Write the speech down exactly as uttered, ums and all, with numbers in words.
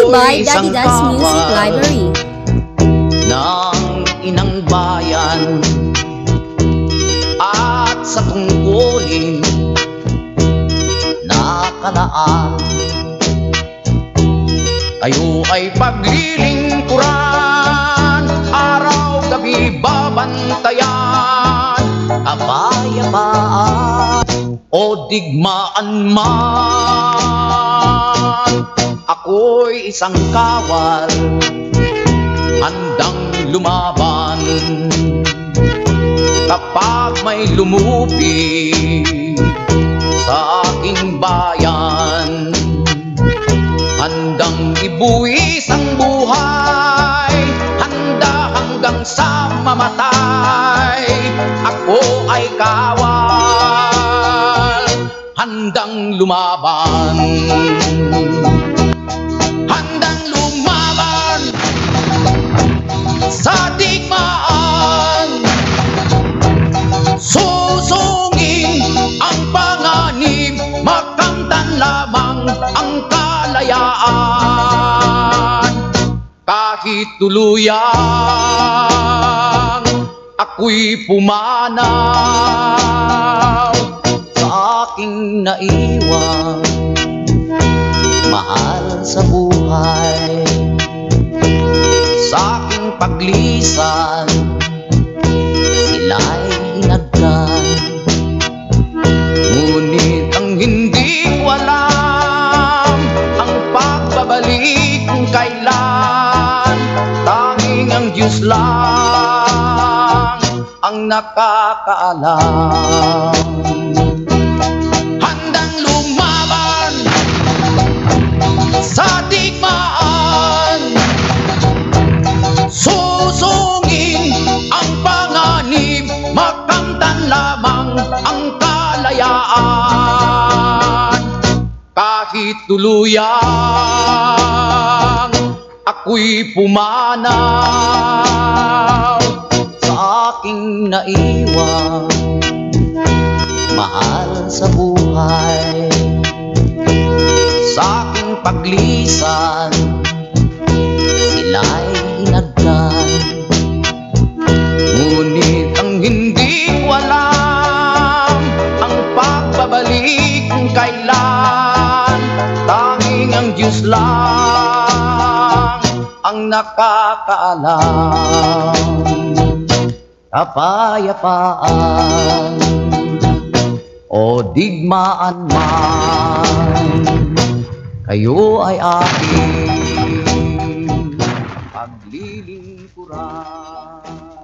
by Daddy Dad's Music Library. Ng inang bayan at sa tungkulin na kalaan, kayo ay paglilingkuran, araw-gabi babantayan, kapayapaan o digmaan man. Ako'y isang kawal, handang lumaban kapag may lumupi sa aking bayan. Handang ibuwis ang buhay, handa hanggang sa mamatay. Ako ay kawal, handang lumaban. Handang lumaban sa digmaan, susungin ang panganib, makamtan lamang ang kalayaan. Kahit tuluyang ako'y pumanaw sa aking naiwan mahal sa buhay. Sa aking paglisan sila'y hinagkan, ngunit ang hindi ko alam ang pagbabalik kung kailan. Tanging ang Diyos lang ang nakakaalam. Handang lumaban sa digmaan, susungin ang panganib, makamtan lamang ang kalayaan. Kahit tuluyang ako'y pumanaw sa aking naiwan mahal sa buhay. Sa aking paglisan sila'y hinagkan, ngunit ang hindi ko alam ang pagbabalik kung kailan. Tanging ang Diyos lang ang nakakaalam. Kapayapaan o digmaan man, kayo ay aking paglilingkuran.